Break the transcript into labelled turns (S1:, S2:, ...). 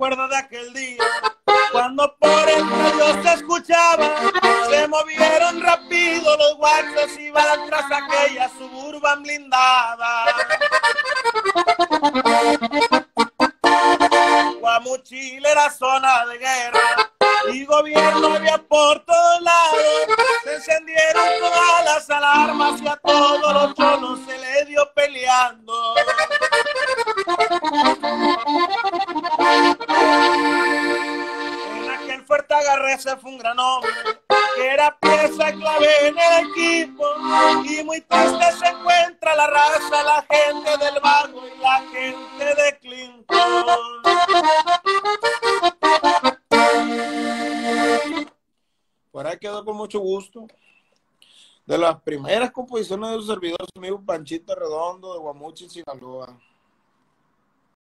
S1: acuerdas de aquel día cuando por el radio se escuchaba, se movieron rápido los guachos, iban tras aquella suburban blindada. Guamuchil era zona de guerra y gobierno había por todos lados. Se encendieron todas las alarmas y a todos los cholos se le dio peleando. En aquel fuerte agarre se fue un gran hombre que era pieza clave en el equipo, y muy triste se encuentra la raza, la gente del Vago y la gente de Clinton. Por ahí quedó con mucho gusto. De las primeras composiciones de su servidor, su amigo Panchito Redondo de Guamuchil, Sinaloa.